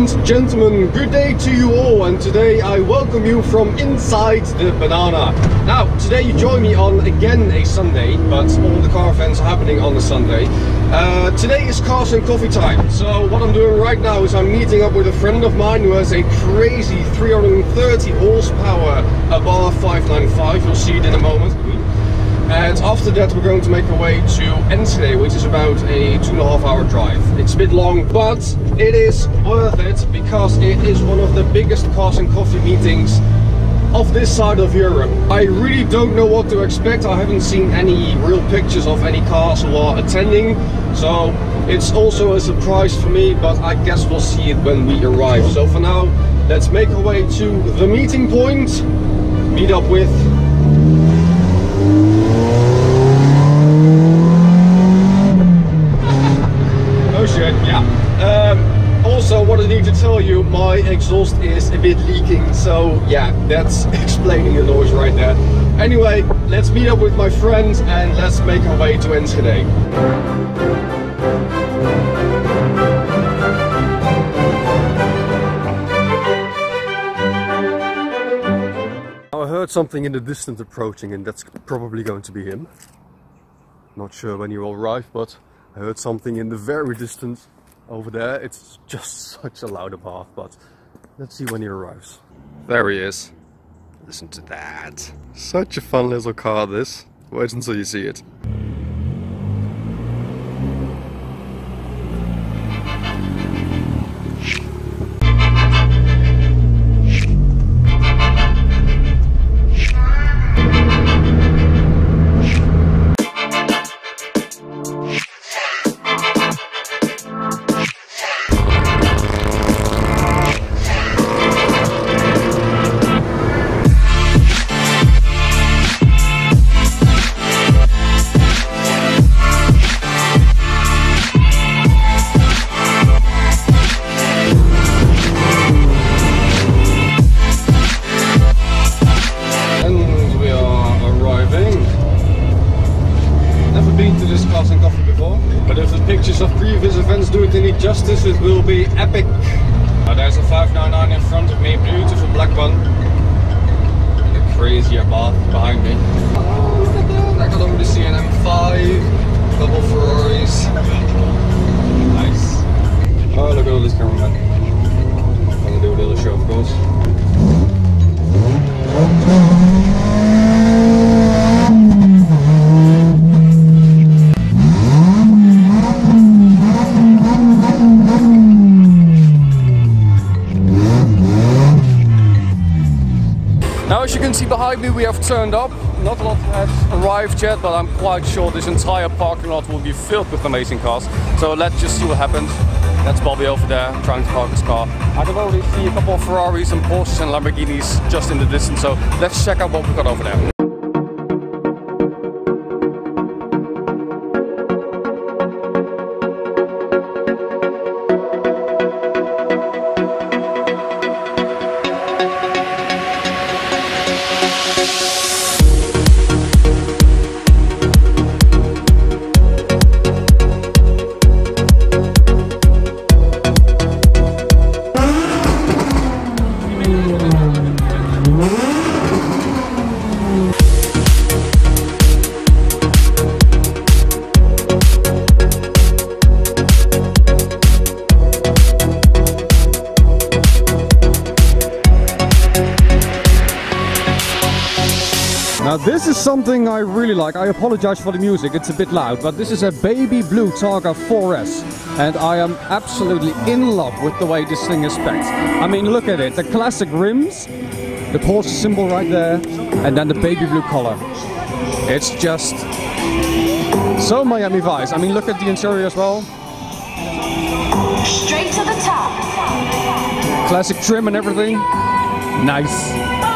and gentlemen, good day to you all, and today I welcome you from inside the banana. Now, today you join me on again a Sunday, but all the car events are happening on a Sunday. Today is Cars and Coffee time, so what I'm doing right now is I'm meeting up with a friend of mine who has a crazy 330 horsepower Abarth 595, you'll see it in a moment. And after that we're going to make our way to Enschede, which is about a 2.5 hour drive. It's a bit long, but it is worth it because it is one of the biggest Cars and Coffee meetings of this side of Europe. I really don't know what to expect. I haven't seen any real pictures of any cars who are attending, so it's also a surprise for me, but I guess we'll see it when we arrive. So for now, let's make our way to the meeting point, meet up with oh shit, yeah. Also, what I need to tell you, my exhaust is a bit leaking, so yeah, that's explaining the noise right there. Anyway, let's meet up with my friend and let's make our way to Enschede. Now I heard something in the distance approaching, and that's probably going to be him. Not sure when he will arrive, but I heard something in the very distance over there. It's just such a loud Abarth, but let's see when he arrives. There he is. Listen to that. Such a fun little car, this. Wait until you see it. Pictures of previous events do it any justice, it will be epic. There's a 599 in front of me, beautiful black one. And a crazy Abarth behind me. Oh, look at that! I got over the CNM5, double Ferraris. Nice. Oh, look at all this cameraman. I'm gonna do a little show, of course. Now, as you can see behind me, we have turned up. Not a lot has arrived yet, but I'm quite sure this entire parking lot will be filled with amazing cars. So let's just see what happens. That's Bobby over there trying to park his car. I can already see a couple of Ferraris and Porsches and Lamborghinis just in the distance. So let's check out what we've got over there. Now this is something I really like. I apologize for the music, it's a bit loud, but this is a baby blue Targa 4S, and I am absolutely in love with the way this thing is spec'd. I mean, look at it, the classic rims, the Porsche symbol right there, and then the baby blue color. It's just so Miami Vice. I mean, look at the interior as well. Straight to the top. Classic trim and everything. Nice.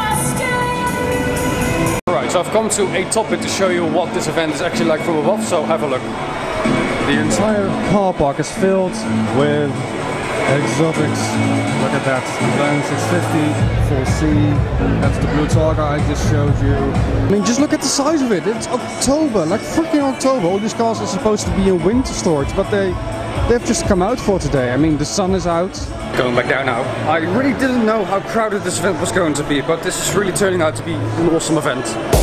Alright, so I've come to a topic to show you what this event is actually like from above, so have a look. The entire car park is filled with Exotics, look at that, Land 650, full C, that's the blue Targa I just showed you. I mean, just look at the size of it, it's October, like freaking October. All these cars are supposed to be in winter storage, but they've just come out for today. I mean, the sun is out. Going back down now. I really didn't know how crowded this event was going to be, but this is really turning out to be an awesome event.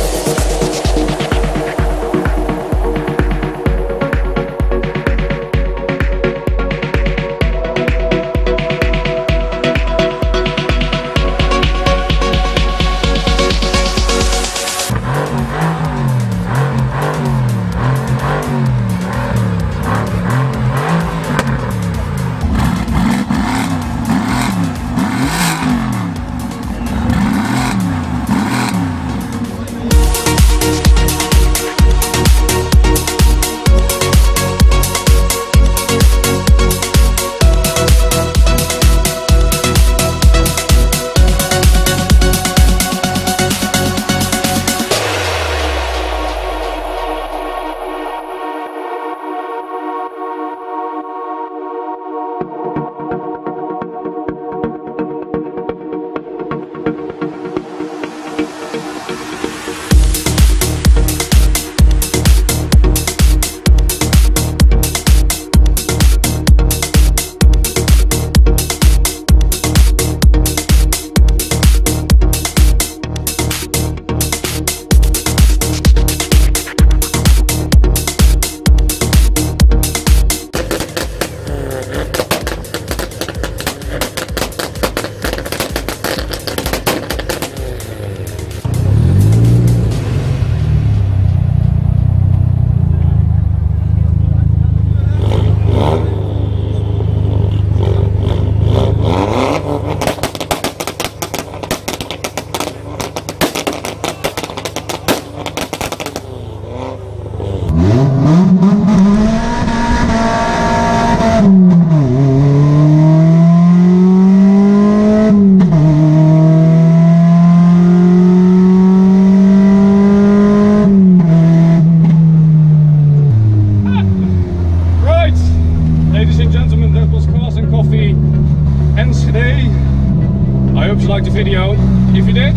I hope you liked the video. If you did,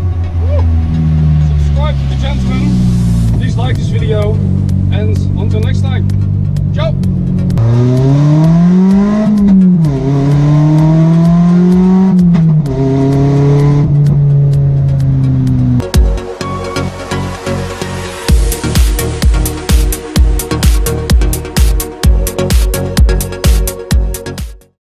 subscribe to the gentleman, please like this video, and until next time, ciao!